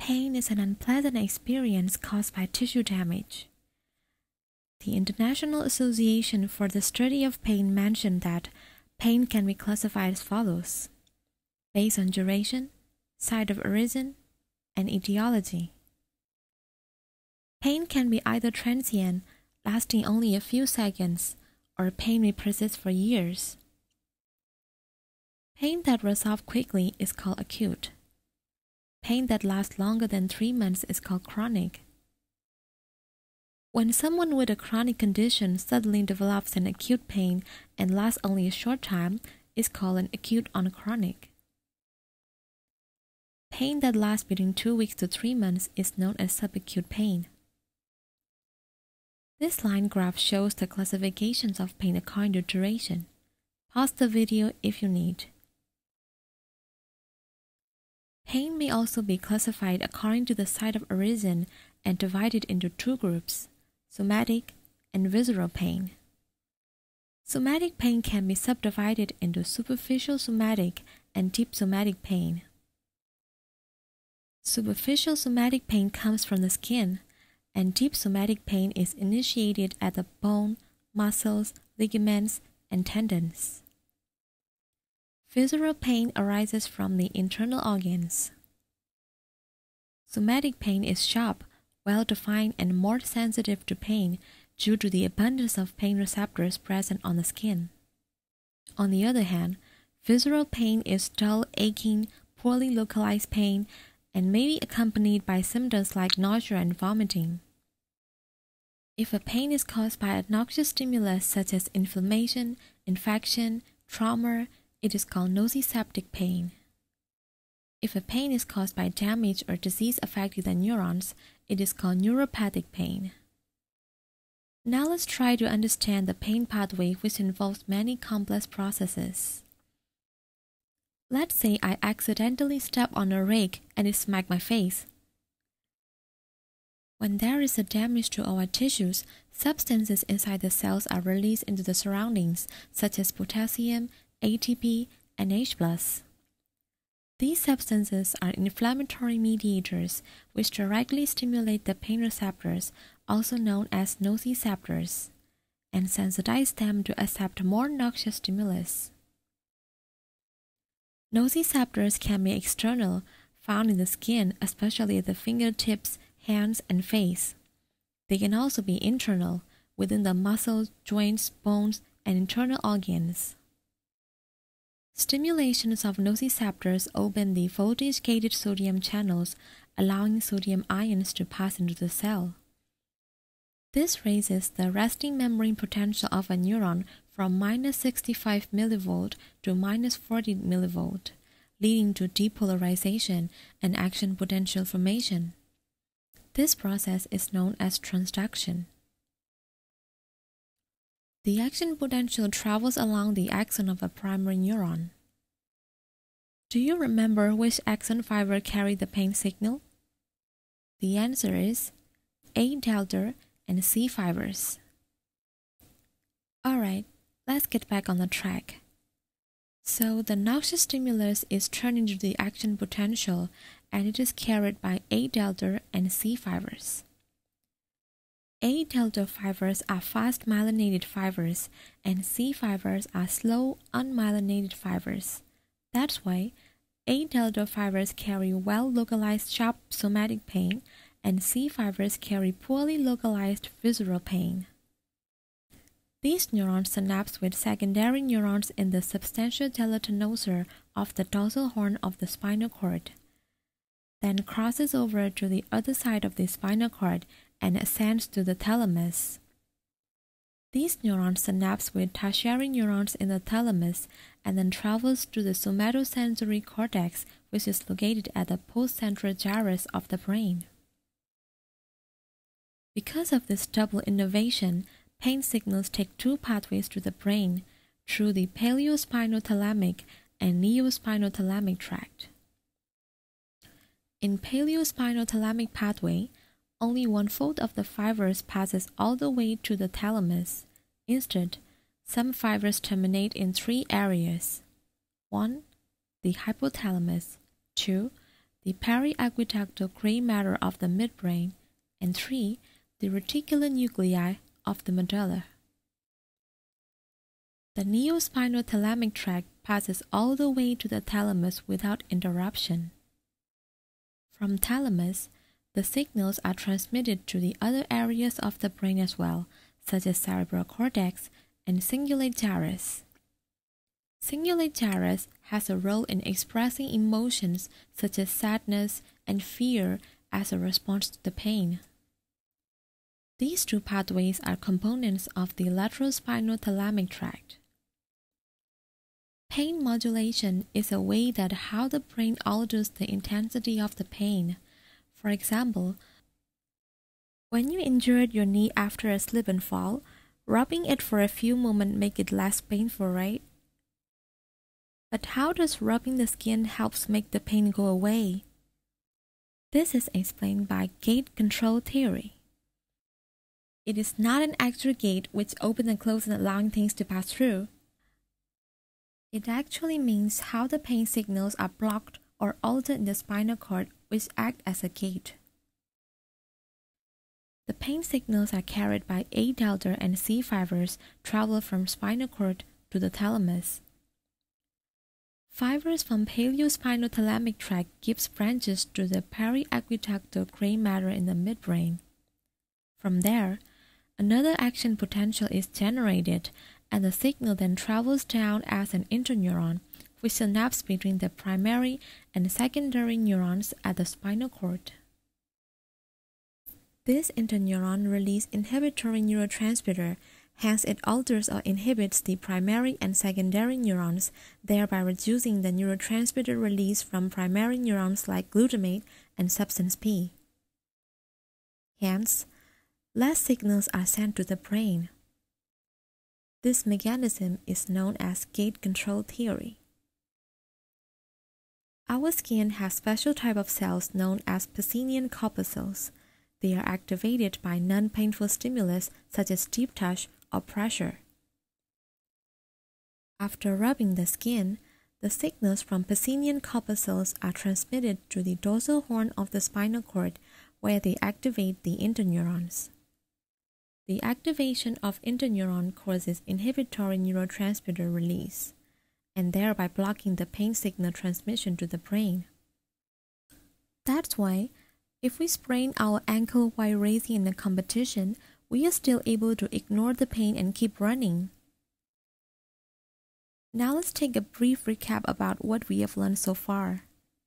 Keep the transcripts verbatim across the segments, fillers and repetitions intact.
Pain is an unpleasant experience caused by tissue damage. The International Association for the Study of Pain mentioned that pain can be classified as follows, based on duration, site of origin, and etiology. Pain can be either transient, lasting only a few seconds, or pain may persist for years. Pain that resolves quickly is called acute. Pain that lasts longer than three months is called chronic. When someone with a chronic condition suddenly develops an acute pain and lasts only a short time, it's called an acute on chronic. Pain that lasts between two weeks to three months is known as subacute pain. This line graph shows the classifications of pain according to duration. Pause the video if you need. Pain may also be classified according to the site of origin and divided into two groups, somatic and visceral pain. Somatic pain can be subdivided into superficial somatic and deep somatic pain. Superficial somatic pain comes from the skin, and deep somatic pain is initiated at the bone, muscles, ligaments, and tendons. Visceral pain arises from the internal organs. Somatic pain is sharp, well-defined, and more sensitive to pain due to the abundance of pain receptors present on the skin. On the other hand, visceral pain is dull, aching, poorly localized pain, and may be accompanied by symptoms like nausea and vomiting. If a pain is caused by a noxious stimulus such as inflammation, infection, trauma, it is called nociceptive pain. If a pain is caused by damage or disease affecting the neurons, it is called neuropathic pain. Now let's try to understand the pain pathway, which involves many complex processes. Let's say I accidentally step on a rake and it smacked my face. When there is a damage to our tissues, substances inside the cells are released into the surroundings, such as potassium, A T P, and H plus. These substances are inflammatory mediators which directly stimulate the pain receptors, also known as nociceptors, and sensitize them to accept more noxious stimulus. Nociceptors can be external, found in the skin, especially at the fingertips, hands, and face. They can also be internal, within the muscles, joints, bones, and internal organs. Stimulations of nociceptors open the voltage-gated sodium channels, allowing sodium ions to pass into the cell. This raises the resting membrane potential of a neuron from minus sixty-five millivolt to minus forty millivolt, leading to depolarization and action potential formation. This process is known as transduction. The action potential travels along the axon of a primary neuron. Do you remember which axon fiber carried the pain signal? The answer is A delta and C fibers. Alright, let's get back on the track. So the noxious stimulus is turned into the action potential and it is carried by A delta and C fibers. A delta fibers are fast myelinated fibers and C fibers are slow unmyelinated fibers. That's why A delta fibers carry well-localized sharp somatic pain and C fibers carry poorly localized visceral pain. These neurons synapse with secondary neurons in the substantia gelatinosa of the dorsal horn of the spinal cord, then crosses over to the other side of the spinal cord and ascends to the thalamus. These neurons synapse with tertiary neurons in the thalamus and then travels to the somatosensory cortex, which is located at the postcentral gyrus of the brain. Because of this double innervation, pain signals take two pathways to the brain through the paleospinothalamic and neospinothalamic tract. In paleospinothalamic pathway, only one-fourth of the fibers passes all the way to the thalamus. Instead, some fibers terminate in three areas. one. The hypothalamus. two. the periaqueductal gray matter of the midbrain, and three, the reticular nuclei of the medulla. The neospinal thalamic tract passes all the way to the thalamus without interruption. From thalamus, the signals are transmitted to the other areas of the brain as well, such as cerebral cortex and cingulate gyrus. Cingulate gyrus has a role in expressing emotions such as sadness and fear as a response to the pain. These two pathways are components of the laterospinal thalamic tract. Pain modulation is a way that how the brain alters the intensity of the pain. For example, when you injured your knee after a slip and fall, rubbing it for a few moments makes it less painful, right? But how does rubbing the skin helps make the pain go away? This is explained by gait control theory. It is not an actual gate which opens and closes and allowing things to pass through. It actually means how the pain signals are blocked or altered in the spinal cord, which act as a gate. The pain signals are carried by A delta and C fibers travel from spinal cord to the thalamus. Fibers from paleospinal thalamic tract gives branches to the periaqueductal gray matter in the midbrain. From there, another action potential is generated, and the signal then travels down as an interneuron, which synapses between the primary and secondary neurons at the spinal cord. This interneuron releases inhibitory neurotransmitter, hence it alters or inhibits the primary and secondary neurons, thereby reducing the neurotransmitter release from primary neurons like glutamate and substance P. Hence, less signals are sent to the brain. This mechanism is known as gait control theory. Our skin has special type of cells known as Pacinian corpuscles. They are activated by non-painful stimulus such as deep touch or pressure. After rubbing the skin, the signals from Pacinian corpuscles are transmitted to the dorsal horn of the spinal cord, where they activate the interneurons. The activation of interneuron causes inhibitory neurotransmitter release, and thereby blocking the pain signal transmission to the brain. That's why, if we sprain our ankle while racing in a competition, we are still able to ignore the pain and keep running. Now let's take a brief recap about what we have learned so far.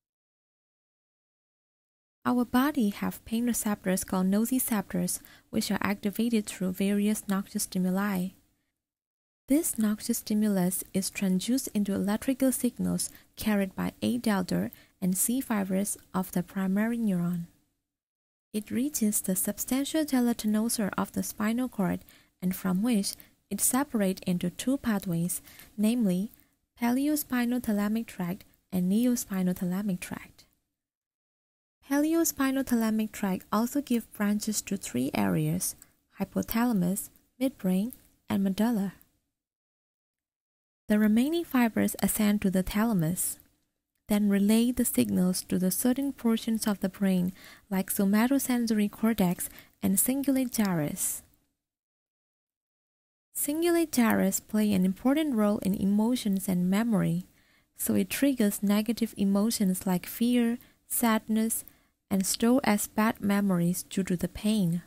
Our body have pain receptors called nociceptors, which are activated through various noxious stimuli. This noxious stimulus is transduced into electrical signals carried by A delta and C fibers of the primary neuron. It reaches the substantial gelatinosure of the spinal cord, and from which it separates into two pathways, namely paleospinal thalamic tract and neospinal thalamic tract. Paleospinal thalamic tract also gives branches to three areas: hypothalamus, midbrain, and medulla. The remaining fibers ascend to the thalamus, then relay the signals to the certain portions of the brain like somatosensory cortex and cingulate gyrus. Cingulate gyrus play an important role in emotions and memory, so it triggers negative emotions like fear, sadness, and store as bad memories due to the pain.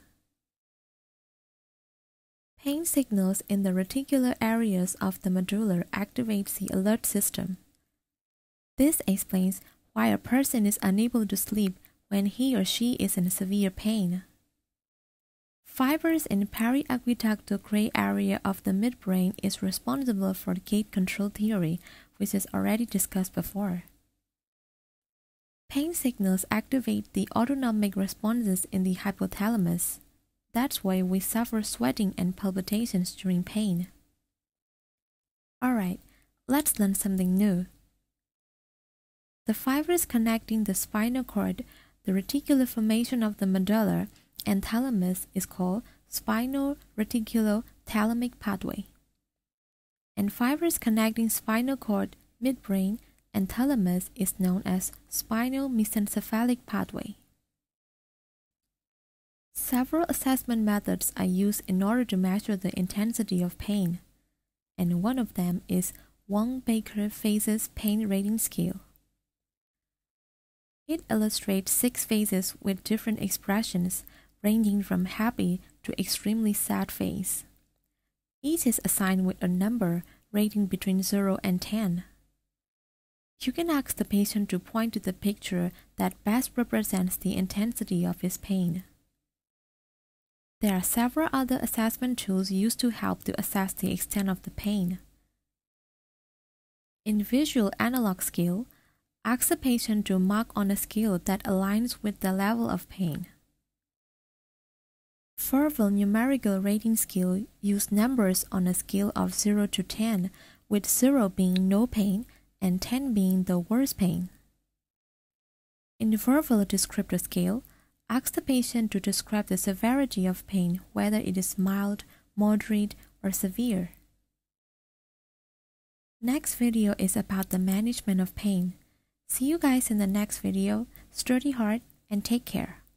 Pain signals in the reticular areas of the medulla activates the alert system. This explains why a person is unable to sleep when he or she is in severe pain. Fibers in periaqueductal gray area of the midbrain is responsible for the gait control theory, which is already discussed before. Pain signals activate the autonomic responses in the hypothalamus. That's why we suffer sweating and palpitations during pain. Alright, let's learn something new. The fibers connecting the spinal cord, the reticular formation of the medulla, and thalamus is called spinal reticulo-thalamic pathway. And fibers connecting spinal cord, midbrain, and thalamus is known as spinal mesencephalic pathway. Several assessment methods are used in order to measure the intensity of pain, and one of them is Wong-Baker-Phases Pain Rating Scale. It illustrates six phases with different expressions ranging from happy to extremely sad phase. Each is assigned with a number rating between zero and ten. You can ask the patient to point to the picture that best represents the intensity of his pain. There are several other assessment tools used to help to assess the extent of the pain. In visual analog scale, ask the patient to mark on a scale that aligns with the level of pain. Verbal numerical rating scale use numbers on a scale of zero to ten, with zero being no pain and ten being the worst pain. In the verbal descriptor scale, ask the patient to describe the severity of pain, whether it is mild, moderate, or severe. Next video is about the management of pain. See you guys in the next video. Study hard and take care.